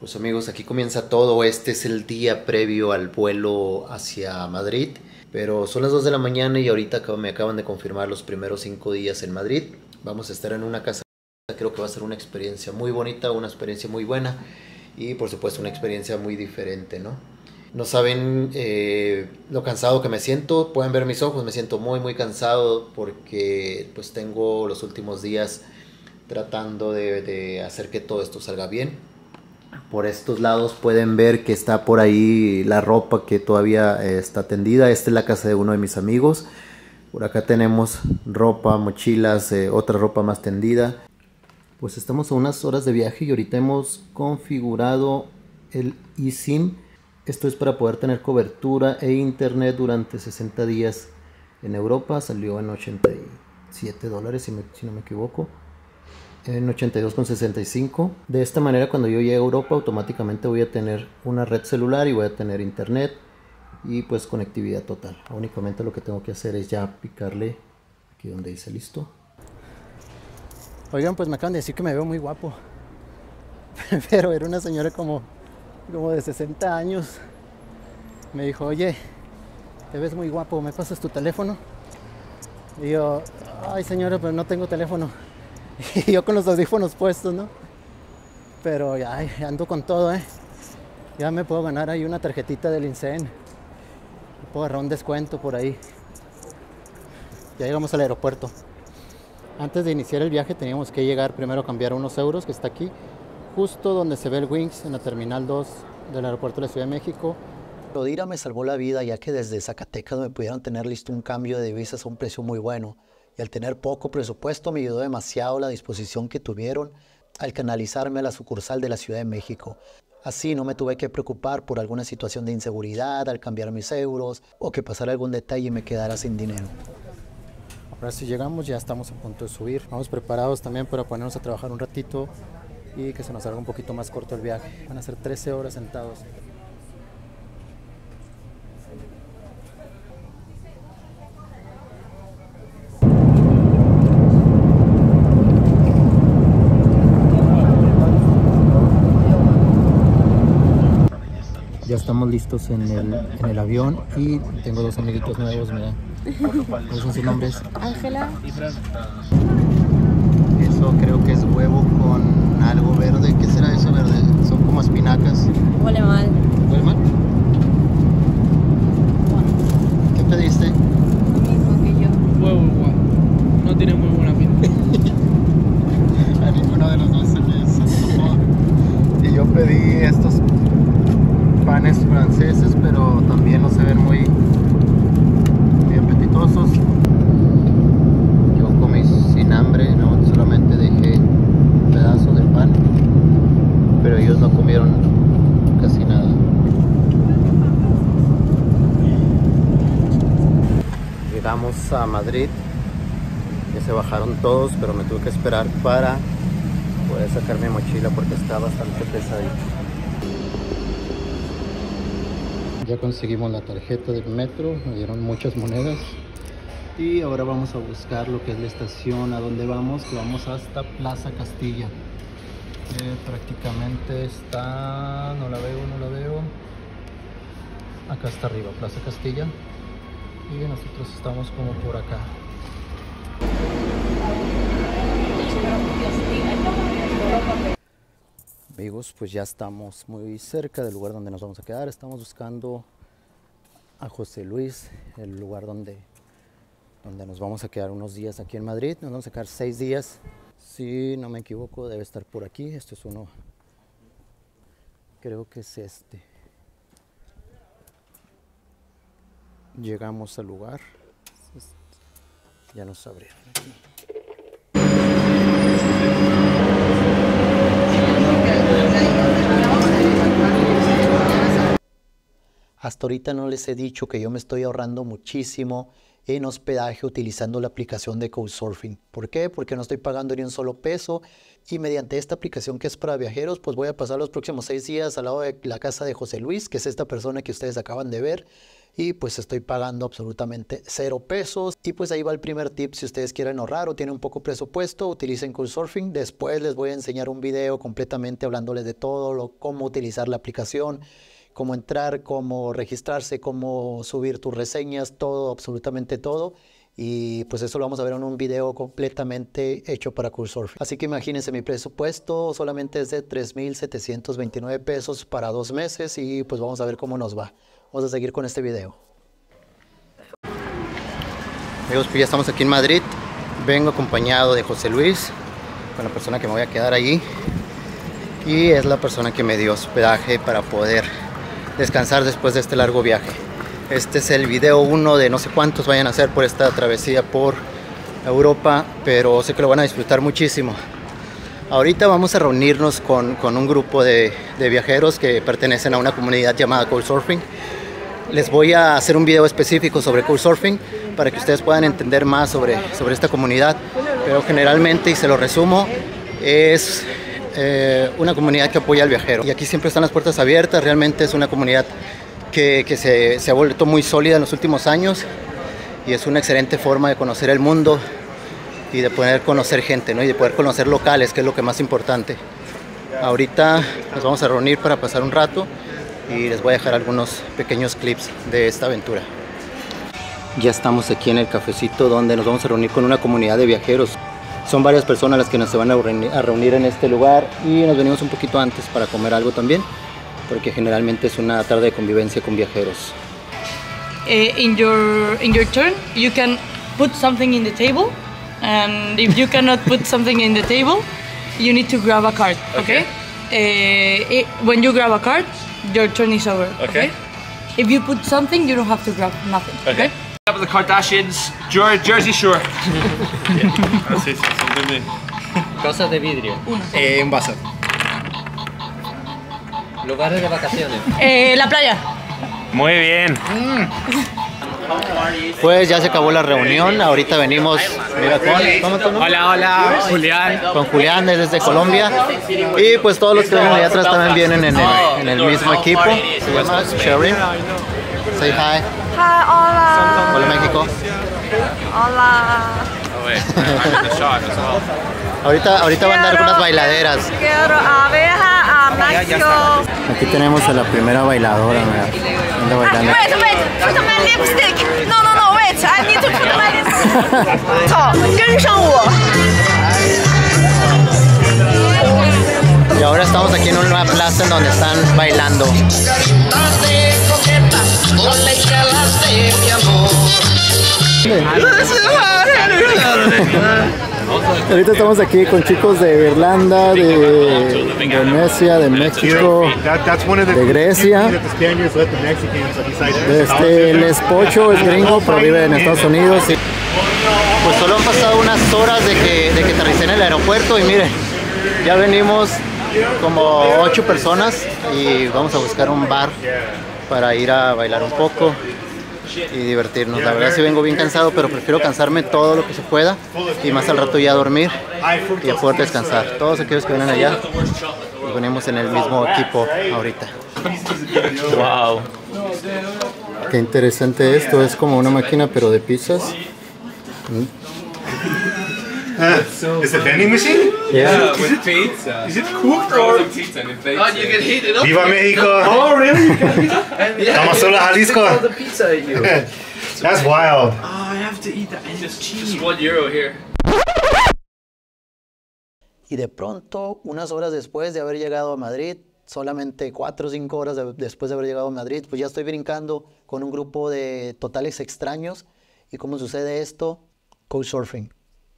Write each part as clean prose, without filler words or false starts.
Pues amigos, aquí comienza todo. Este es el día previo al vuelo hacia Madrid. Pero son las 2 de la mañana y ahorita me acaban de confirmar los primeros 5 días en Madrid. Vamos a estar en una casa. Creo que va a ser una experiencia muy bonita, una experiencia muy buena y por supuesto una experiencia muy diferente, ¿no? No saben lo cansado que me siento. Pueden ver mis ojos, me siento muy cansado porque pues tengo los últimos días tratando de hacer que todo esto salga bien. Por estos lados pueden ver que está por ahí la ropa que todavía está tendida. Esta es la casa de uno de mis amigos. Por acá tenemos ropa, mochilas, otra ropa más tendida. Pues estamos a unas horas de viaje y ahorita hemos configurado el eSIM. Esto es para poder tener cobertura e internet durante 60 días en Europa. Salió en $87 si no me equivoco. En 82,65. De esta manera, cuando yo llegue a Europa, automáticamente voy a tener una red celular y voy a tener internet y pues conectividad total. Únicamente lo que tengo que hacer es ya picarle aquí donde dice listo. Oigan, pues me acaban de decir que me veo muy guapo. Pero era una señora como de 60 años. Me dijo, oye, te ves muy guapo, ¿me pasas tu teléfono? Y yo, ay señora, pero no tengo teléfono. Y yo con los audífonos puestos, ¿no? Pero ya ando con todo, ¿eh? Ya me puedo ganar ahí una tarjetita del INSEN. Puedo agarrar un descuento por ahí. Ya llegamos al aeropuerto. Antes de iniciar el viaje teníamos que llegar primero a cambiar unos euros, que está aquí, justo donde se ve el Wings, en la Terminal 2 del aeropuerto de la Ciudad de México. Lodira me salvó la vida, ya que desde Zacatecas me pudieron tener listo un cambio de divisas a un precio muy bueno. Y al tener poco presupuesto me ayudó demasiado la disposición que tuvieron al canalizarme a la sucursal de la Ciudad de México. Así no me tuve que preocupar por alguna situación de inseguridad al cambiar mis euros o que pasara algún detalle y me quedara sin dinero. Ahora sí llegamos, ya estamos a punto de subir. Vamos preparados también para ponernos a trabajar un ratito y que se nos haga un poquito más corto el viaje. Van a ser 13 horas sentados. Ya estamos listos en el avión y tengo dos amiguitos nuevos, mira. ¿Cuáles son sus nombres? Ángela. Eso creo que es huevo con algo verde. ¿Qué será eso verde? Son como espinacas. Huele mal. ¿Huele mal? ¿Qué pediste? Lo mismo que yo. Huevo igual. No tiene muy buena pinta. A ninguno de los dos se les antojó. Y yo pedí estos panes franceses, pero también no se ven muy apetitosos. Yo comí sin hambre, no solamente dejé un pedazo del pan, pero ellos no comieron casi nada. Llegamos a Madrid, ya se bajaron todos, pero me tuve que esperar para poder sacar mi mochila porque está bastante pesadito. Ya conseguimos la tarjeta del metro, me dieron muchas monedas y ahora vamos a buscar lo que es la estación a donde vamos, que vamos hasta Plaza Castilla. Prácticamente está, no la veo, acá está arriba, Plaza Castilla, y nosotros estamos como por acá. Amigos, pues ya estamos muy cerca del lugar donde nos vamos a quedar. Estamos buscando a José Luis, el lugar donde nos vamos a quedar unos días aquí en Madrid. Nos vamos a quedar 6 días. Si no me equivoco, debe estar por aquí. Este es uno, creo que es este. Llegamos al lugar. Ya nos abrieron aquí. Hasta ahorita no les he dicho que yo me estoy ahorrando muchísimo en hospedaje utilizando la aplicación de Couchsurfing. ¿Por qué? Porque no estoy pagando ni un solo peso y mediante esta aplicación que es para viajeros, pues voy a pasar los próximos 6 días al lado de la casa de José Luis, que es esta persona que ustedes acaban de ver, y pues estoy pagando absolutamente 0 pesos. Y pues ahí va el primer tip: si ustedes quieren ahorrar o tienen un poco presupuesto, utilicen Couchsurfing. Después les voy a enseñar un video completamente hablándoles de todo, cómo utilizar la aplicación, cómo entrar, cómo registrarse, cómo subir tus reseñas, todo, absolutamente todo. Y pues eso lo vamos a ver en un video completamente hecho para Couchsurfing. Así que imagínense, mi presupuesto solamente es de 3,729 pesos para 2 meses y pues vamos a ver cómo nos va. Vamos a seguir con este video. Amigos, pues ya estamos aquí en Madrid. Vengo acompañado de José Luis, con la persona que me voy a quedar allí. Y es la persona que me dio hospedaje para poder descansar después de este largo viaje. Este es el video 1 de no sé cuántos vayan a hacer por esta travesía por Europa, pero sé que lo van a disfrutar muchísimo. Ahorita vamos a reunirnos con un grupo de viajeros que pertenecen a una comunidad llamada Couchsurfing. Les voy a hacer un video específico sobre Couchsurfing para que ustedes puedan entender más sobre esta comunidad, pero generalmente, y se lo resumo, es una comunidad que apoya al viajero. Y aquí siempre están las puertas abiertas. Realmente es una comunidad que se ha vuelto muy sólida en los últimos años y es una excelente forma de conocer el mundo y de poder conocer gente, ¿no? Y de poder conocer locales, que es lo que más importante. Ahorita nos vamos a reunir para pasar un rato y les voy a dejar algunos pequeños clips de esta aventura. Ya estamos aquí en el cafecito donde nos vamos a reunir con una comunidad de viajeros. Son varias personas las que nos se van a reunir en este lugar y nos venimos un poquito antes para comer algo también, porque generalmente es una tarde de convivencia con viajeros. In your turn, you can put something in the table, and if you cannot put something in the table, you need to grab a card. Okay. When you grab a card, your turn is over. Okay. If you put something, you don't have to grab nothing. Okay. The Kardashians, Jersey Shore. Así, entendí. Cosas de vidrio. Un vaso. Lugares de vacaciones. La playa. Muy bien. Pues ya se acabó la reunión. Ahorita venimos, mira, ¿cómo tu nombre? Hola, Julián. Con Julián, es desde Colombia. Y pues todos los que vienen allá atrás también vienen en el mismo equipo. Se llama Sherry. Say hi. Hi, hola. Hola, México. Hola. Ahorita van a dar algunas bailaderas. Quiero abeja a México. Aquí tenemos a la primera bailadora, mira. Anda bailando. Wait, put my lipstick. No, wait. I need to put my lipstick. 好，跟上我。 Y ahora estamos aquí en una plaza en donde están bailando. Ahorita estamos aquí con chicos de Irlanda, de Venecia, de México, de Grecia. El espocho es gringo, pero vive en Estados Unidos. Pues solo han pasado unas horas de que aterricé en el aeropuerto y miren, ya venimos como 8 personas y vamos a buscar un bar para ir a bailar un poco y divertirnos. La verdad sí vengo bien cansado, pero prefiero cansarme todo lo que se pueda y más al rato ya dormir y a poder descansar. Todos aquellos que vienen allá, nos venimos en el mismo equipo ahorita. Wow. Qué interesante esto, es como una máquina pero de pizzas. Is it vending machine? Yeah. With pizza. Is it cooked or? Pizza and you can heat it up. Viva México! Oh, really? Vamos a Jalisco. The pizza at you. That's wild. Oh, I have to eat that. And it's cheap. Just €1 here. Y de pronto, unas horas después de haber llegado a Madrid, solamente 4 o 5 horas después de haber llegado a Madrid, pues ya estoy brincando con un grupo de totales extraños. ¿Y cómo sucede esto? Couchsurfing.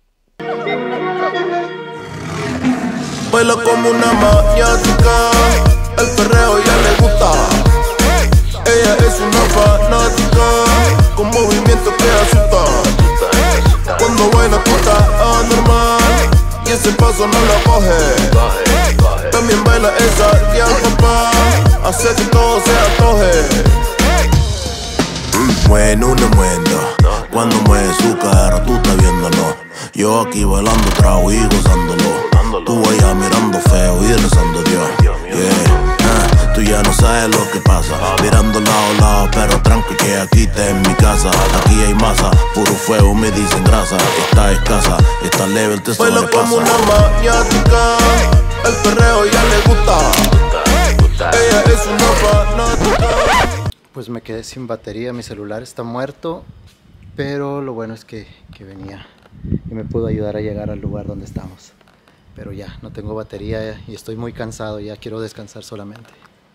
Baila como una maniática, el perreo ya le gusta. Ella es una fanática, con movimiento que asusta. Cuando baila tú estás anormal, y ese paso no lo coge. También baila esa y al papá, hace que todo se antoje. Bueno, no muendo, Cuando mueve su cara, tú estás viéndolo. Yo aquí bailando trago y gozándolo. Tú allá mirando feo y rezando Dios. Yeah. Tú ya no sabes lo que pasa. Mirando lado a lado, pero tranqui que aquí te en mi casa. Aquí hay masa, puro fuego, me dicen grasa. Está escasa, está level, te sobrepasa. Baila como una maniática, el perreo ya le gusta. Ella es una fanática. Pues me quedé sin batería, mi celular está muerto. Pero lo bueno es que venía y me pudo ayudar a llegar al lugar donde estamos. Pero ya, no tengo batería y estoy muy cansado, ya quiero descansar solamente.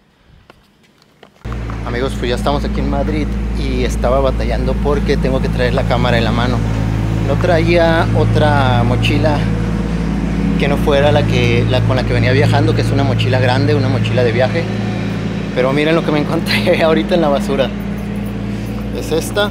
Amigos, pues ya estamos aquí en Madrid y estaba batallando porque tengo que traer la cámara en la mano. No traía otra mochila que no fuera la con la que venía viajando, que es una mochila grande, una mochila de viaje. Pero miren lo que me encontré ahorita en la basura. Es esta.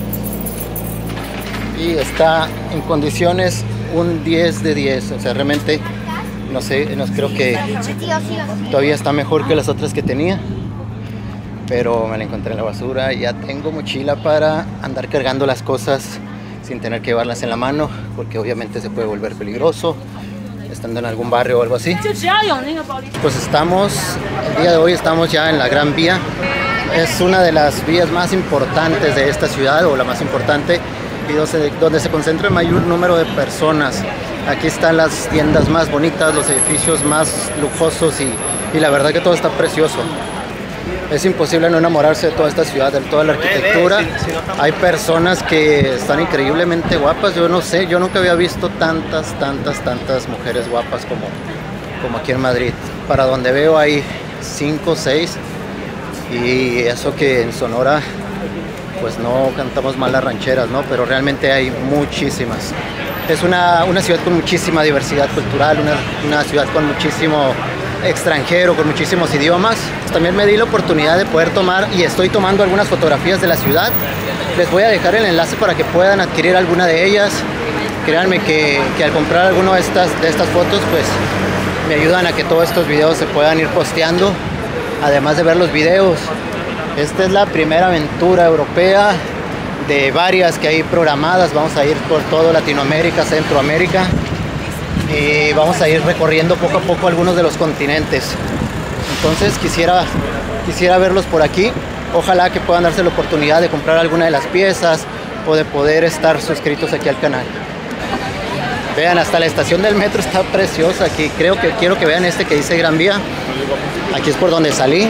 Y está en condiciones un 10 de 10, o sea, realmente no sé, creo que todavía está mejor que las otras que tenía, pero me la encontré en la basura. Ya tengo mochila para andar cargando las cosas sin tener que llevarlas en la mano, porque obviamente se puede volver peligroso estando en algún barrio o algo así. Pues el día de hoy estamos ya en la Gran Vía. Es una de las vías más importantes de esta ciudad, o la más importante, y donde se concentra el mayor número de personas. Aquí están las tiendas más bonitas, los edificios más lujosos y la verdad que todo está precioso. Es imposible no enamorarse de toda esta ciudad, de toda la arquitectura. Hay personas que están increíblemente guapas. Yo no sé, yo nunca había visto tantas mujeres guapas como aquí en Madrid. Para donde veo hay 5 o 6, y eso que en Sonora pues no cantamos mal las rancheras, ¿no? Pero realmente hay muchísimas. Es una ciudad con muchísima diversidad cultural, una ciudad con muchísimo extranjero, con muchísimos idiomas. También me di la oportunidad de poder tomar, y estoy tomando algunas fotografías de la ciudad. Les voy a dejar el enlace para que puedan adquirir alguna de ellas. Créanme que al comprar alguna de estas fotos, pues me ayudan a que todos estos videos se puedan ir posteando, además de ver los videos. Esta es la primera aventura europea de varias que hay programadas. Vamos a ir por todo Latinoamérica, Centroamérica, y vamos a ir recorriendo poco a poco algunos de los continentes. Entonces quisiera verlos por aquí. Ojalá que puedan darse la oportunidad de comprar alguna de las piezas o de poder estar suscritos aquí al canal. Vean, hasta la estación del metro está preciosa aquí. Quiero que vean este que dice Gran Vía. Aquí es por donde salí.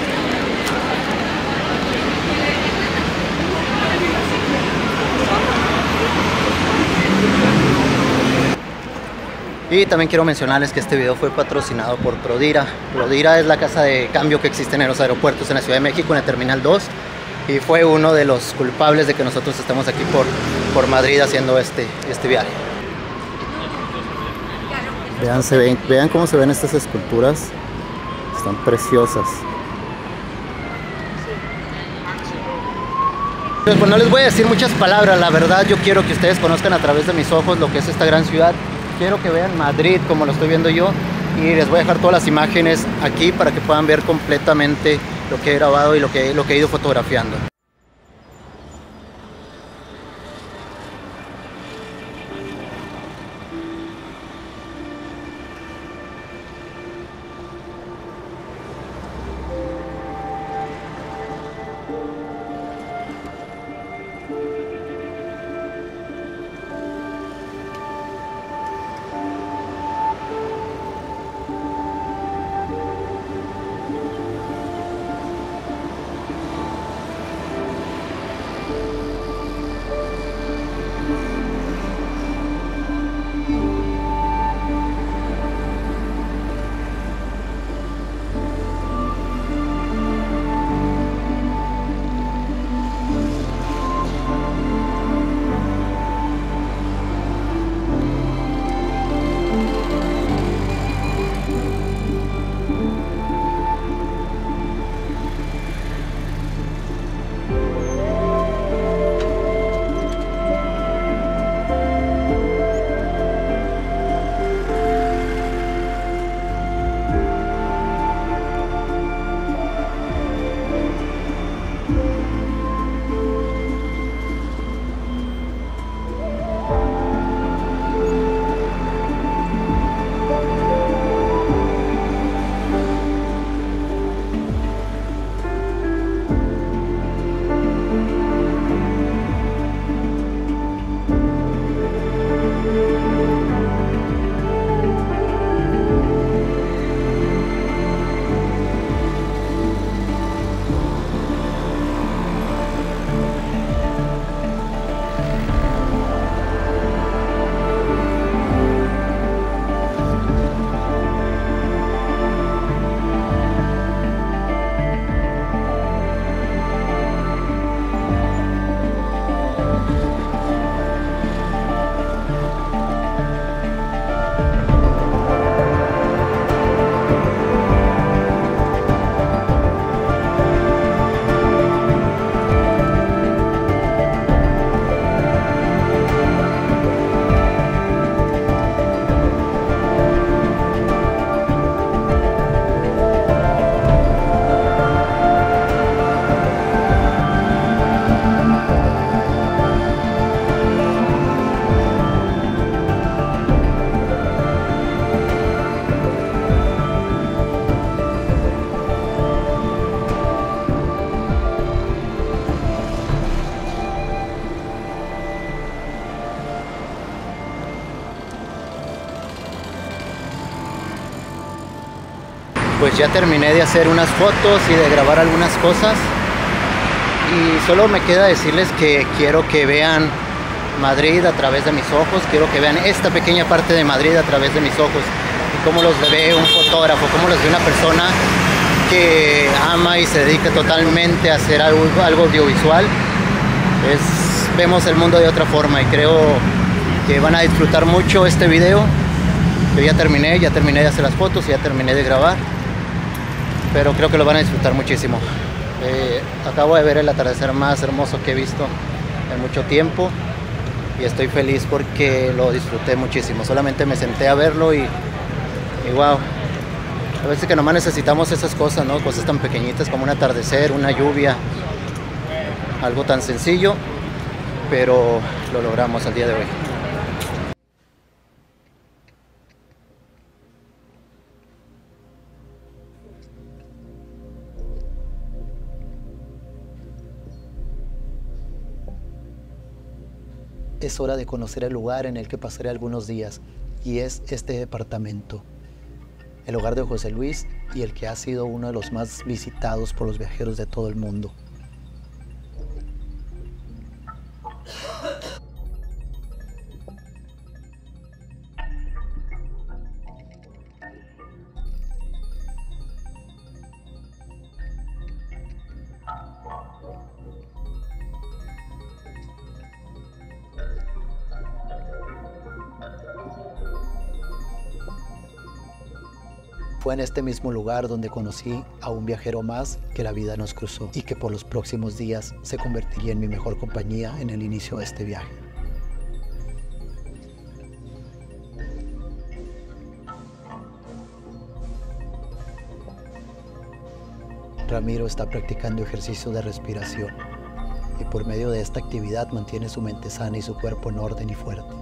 Y también quiero mencionarles que este video fue patrocinado por Prodira. Prodira es la casa de cambio que existe en los aeropuertos en la Ciudad de México, en el Terminal 2. Y fue uno de los culpables de que nosotros estemos aquí por Madrid haciendo este viaje. Vean cómo se ven estas esculturas. Están preciosas. Pues no les voy a decir muchas palabras, la verdad yo quiero que ustedes conozcan a través de mis ojos lo que es esta gran ciudad. Quiero que vean Madrid como lo estoy viendo yo, y les voy a dejar todas las imágenes aquí para que puedan ver completamente lo que he grabado y lo que he ido fotografiando. pues ya terminé de hacer unas fotos y de grabar algunas cosas. Y solo me queda decirles que quiero que vean Madrid a través de mis ojos, quiero que vean esta pequeña parte de Madrid a través de mis ojos, y cómo los ve un fotógrafo, cómo los ve una persona que ama y se dedica totalmente a hacer algo audiovisual. Vemos el mundo de otra forma, y creo que van a disfrutar mucho este video. Yo ya terminé de hacer las fotos, ya terminé de grabar, pero creo que lo van a disfrutar muchísimo. Acabo de ver el atardecer más hermoso que he visto en mucho tiempo y estoy feliz porque lo disfruté muchísimo. Solamente me senté a verlo y wow, a veces que nomás necesitamos esas cosas, ¿no? Cosas tan pequeñitas como un atardecer, una lluvia, algo tan sencillo, pero lo logramos al día de hoy. Es hora de conocer el lugar en el que pasaré algunos días, y es este departamento, el hogar de José Luis, y el que ha sido uno de los más visitados por los viajeros de todo el mundo. Fue en este mismo lugar donde conocí a un viajero más que la vida nos cruzó y que por los próximos días se convertiría en mi mejor compañía en el inicio de este viaje. Ramiro está practicando ejercicio de respiración y por medio de esta actividad mantiene su mente sana y su cuerpo en orden y fuerte.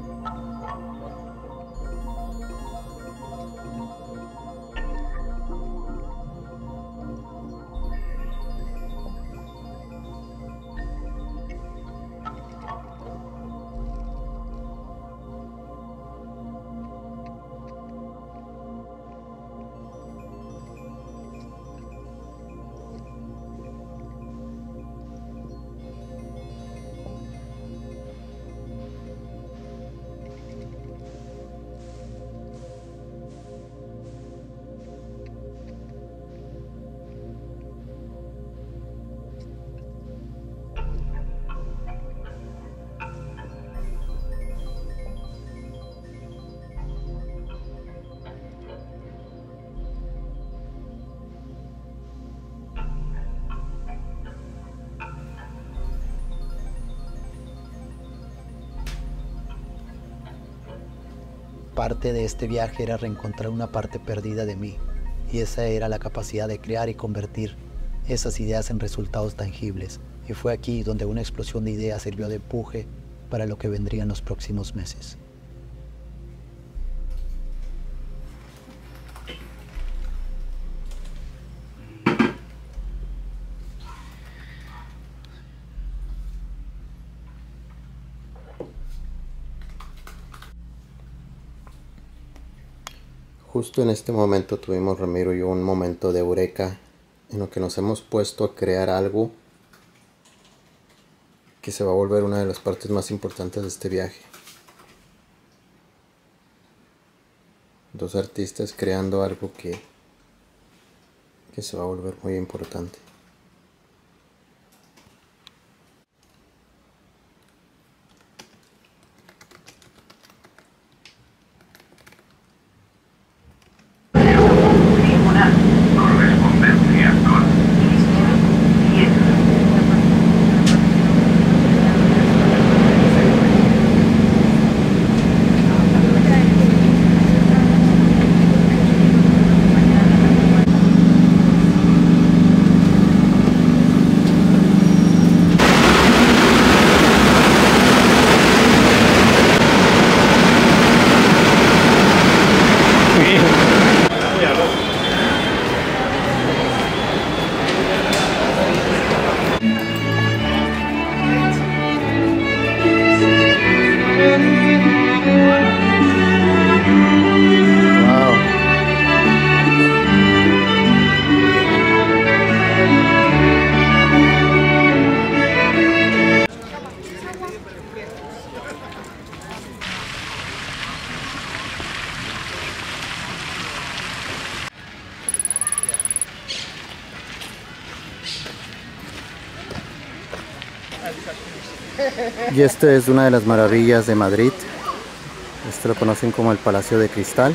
Parte de este viaje era reencontrar una parte perdida de mí, y esa era la capacidad de crear y convertir esas ideas en resultados tangibles. Y fue aquí donde una explosión de ideas sirvió de empuje para lo que vendría en los próximos meses. Justo en este momento tuvimos Ramiro y yo un momento de eureka en lo que nos hemos puesto a crear algo que se va a volver una de las partes más importantes de este viaje. Dos artistas creando algo que se va a volver muy importante. Y este es una de las maravillas de Madrid. Este lo conocen como el Palacio de Cristal.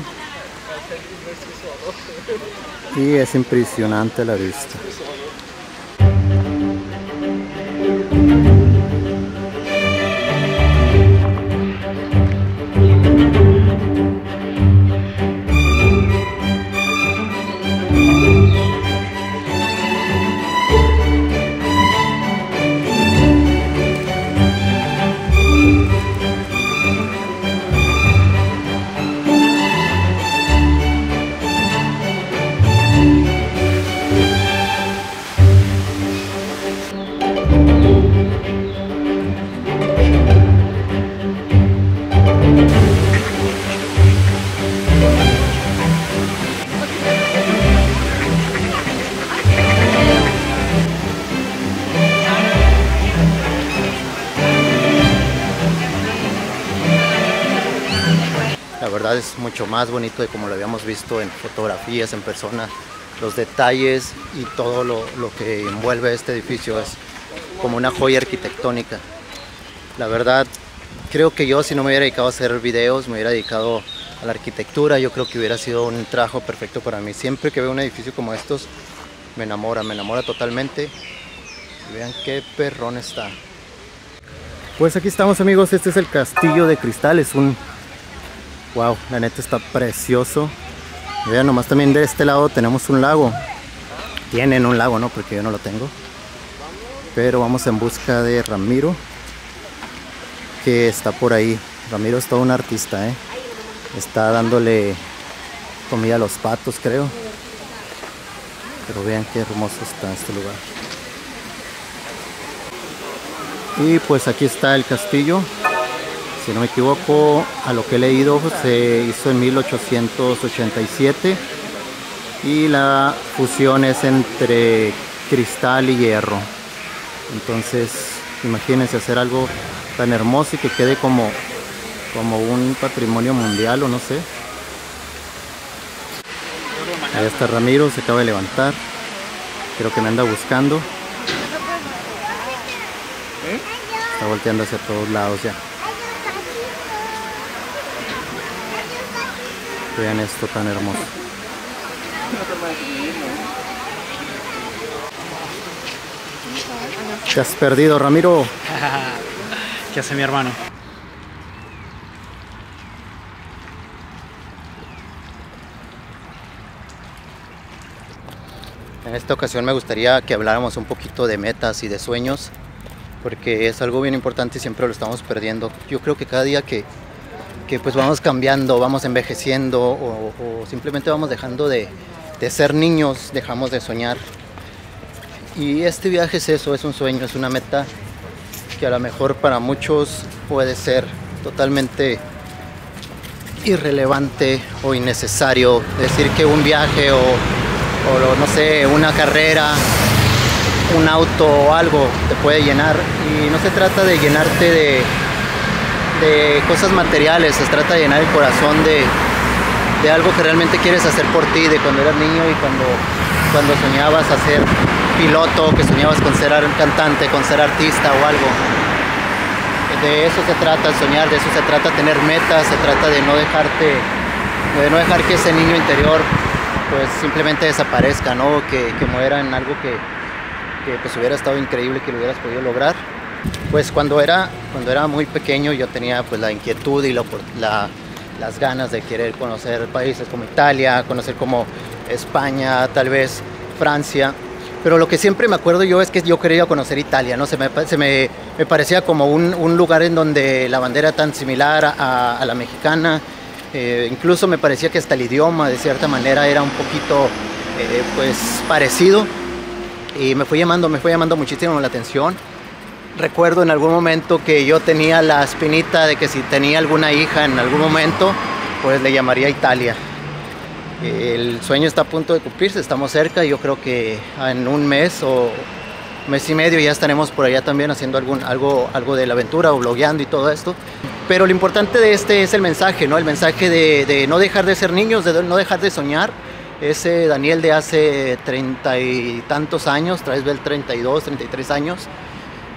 Y es impresionante la vista. La verdad es mucho más bonito de como lo habíamos visto en fotografías, en persona. Los detalles y todo lo que envuelve este edificio es como una joya arquitectónica. La verdad, creo que yo, si no me hubiera dedicado a hacer videos, me hubiera dedicado a la arquitectura, yo creo que hubiera sido un trabajo perfecto para mí. Siempre que veo un edificio como estos, me enamora totalmente. Y vean qué perrón está. Pues aquí estamos, amigos, este es el Castillo de Cristal, es un... Wow, la neta está precioso. Vean, nomás también de este lado tenemos un lago. Tienen un lago, ¿no? Porque yo no lo tengo. Pero vamos en busca de Ramiro, que está por ahí. Ramiro es todo un artista, ¿eh? Está dándole comida a los patos, creo. Pero vean qué hermoso está este lugar. Y pues aquí está el castillo. Si no me equivoco, a lo que he leído, se hizo en 1887 y la fusión es entre cristal y hierro. Entonces, imagínense hacer algo tan hermoso y que quede como un patrimonio mundial, o no sé. Ahí está Ramiro, se acaba de levantar. Creo que me anda buscando. Está volteando hacia todos lados ya. Vean esto tan hermoso. Te has perdido, Ramiro. ¿Qué hace mi hermano? En esta ocasión me gustaría que habláramos un poquito de metas y de sueños, porque es algo bien importante y siempre lo estamos perdiendo. Yo creo que cada día que pues vamos cambiando, vamos envejeciendo o simplemente vamos dejando de ser niños, dejamos de soñar. Y este viaje es eso, es un sueño, es una meta que a lo mejor para muchos puede ser totalmente irrelevante o innecesario. Decir que un viaje o no sé, una carrera, un auto o algo te puede llenar, y no se trata de llenarte de cosas materiales, se trata de llenar el corazón de algo que realmente quieres hacer por ti, de cuando eras niño y cuando soñabas a ser piloto, que soñabas con ser cantante, con ser artista o algo. De eso se trata el soñar, de eso se trata tener metas, se trata de no dejar que ese niño interior pues simplemente desaparezca, ¿no? Que muera en algo que pues hubiera estado increíble que lo hubieras podido lograr. Pues cuando era muy pequeño yo tenía pues la inquietud y las ganas de querer conocer países como Italia, conocer como España, tal vez Francia. Pero lo que siempre me acuerdo yo es que yo quería conocer Italia, ¿no? Me parecía como un lugar en donde la bandera tan similar a la mexicana. Incluso me parecía que hasta el idioma de cierta manera era un poquito pues parecido. Y me fue llamando muchísimo la atención. Recuerdo en algún momento que yo tenía la espinita de que si tenía alguna hija en algún momento, pues le llamaría Italia. El sueño está a punto de cumplirse, estamos cerca. Yo creo que en un mes o mes y medio ya estaremos por allá también haciendo algo de la aventura o blogueando y todo esto. Pero lo importante de este es el mensaje, ¿no? El mensaje de no dejar de ser niños, de no dejar de soñar. Ese Daniel de hace 30 y tantos años, tal vez 32, 33 años,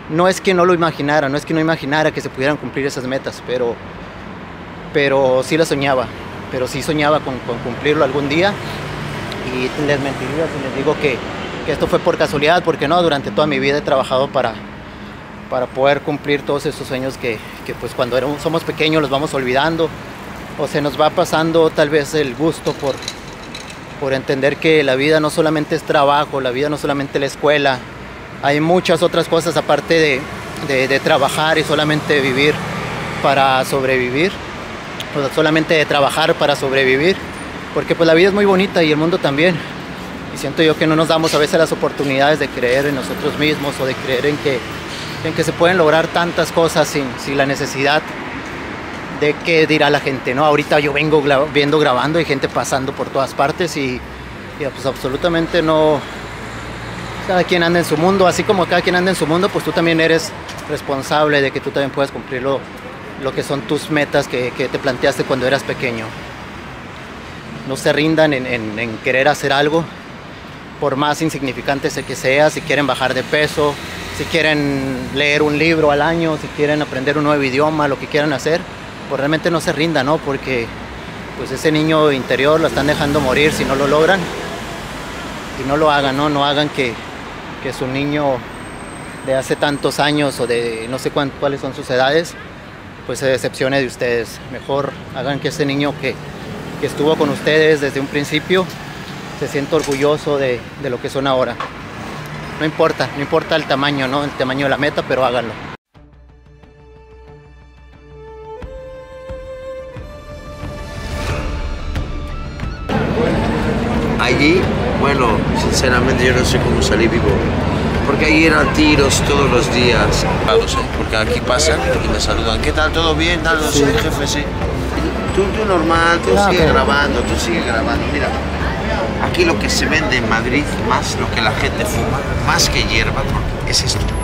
no es que no lo imaginara, no es que no imaginara que se pudieran cumplir esas metas, pero sí las soñaba, pero sí soñaba con cumplirlo algún día. Y les mentiría si les digo que esto fue por casualidad, porque no, durante toda mi vida he trabajado para poder cumplir todos esos sueños que pues cuando somos pequeños los vamos olvidando, o se nos va pasando tal vez el gusto por entender que la vida no solamente es trabajo, la vida no solamente es la escuela, hay muchas otras cosas aparte de trabajar y solamente vivir para sobrevivir, o solamente de trabajar para sobrevivir, porque pues la vida es muy bonita y el mundo también, y siento yo que no nos damos a veces las oportunidades de creer en nosotros mismos o de creer en que se pueden lograr tantas cosas sin la necesidad de qué dirá la gente, ¿no? Ahorita yo vengo viendo grabando y gente pasando por todas partes y pues absolutamente no. Cada quien anda en su mundo, así como cada quien anda en su mundo, pues tú también eres responsable de que tú también puedas cumplir lo que son tus metas que te planteaste cuando eras pequeño. No se rindan en querer hacer algo, por más insignificante que sea, si quieren bajar de peso, si quieren leer un libro al año, si quieren aprender un nuevo idioma, lo que quieran hacer, pues realmente no se rindan, ¿no? Porque pues ese niño interior lo están dejando morir si no lo logran. Y no lo hagan, ¿no? No hagan que su niño de hace tantos años o de no sé cuáles son sus edades, pues se decepcione de ustedes. Mejor hagan que ese niño que estuvo con ustedes desde un principio se sienta orgulloso de lo que son ahora. No importa el tamaño, ¿no? El tamaño de la meta, pero háganlo. Allí, bueno, sinceramente yo no sé cómo salí vivo, porque allí eran tiros todos los días, porque aquí pasan y me saludan, ¿qué tal? ¿Todo bien? Tal, no sé, jefe, sí. Tú normal, tú sigues grabando, mira. Aquí lo que se vende en Madrid, más lo que la gente fuma, más que hierba, porque es esto.